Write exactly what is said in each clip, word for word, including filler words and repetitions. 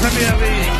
happy, happy.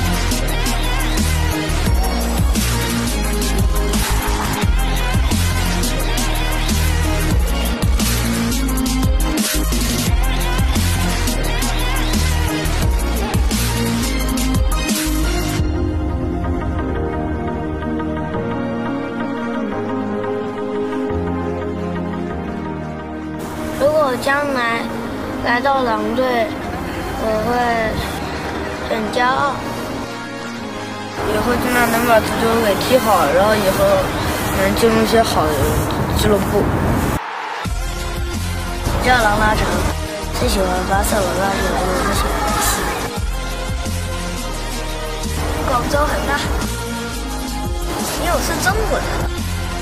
如果将来来到狼队，我会很骄傲。 以后尽量能把足球给踢好，然后以后能进入一些好的俱乐部。 叫狼拉城，最喜欢巴塞罗那球队，最喜欢梅西。广州恒大，因为我是中国人。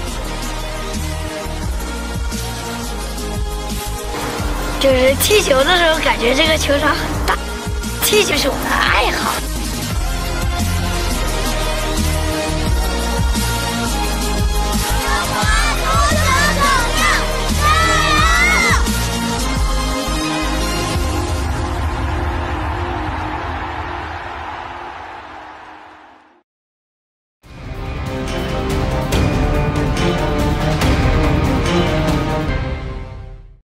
就是踢球的时候，感觉这个球场很大，踢球是我的爱好。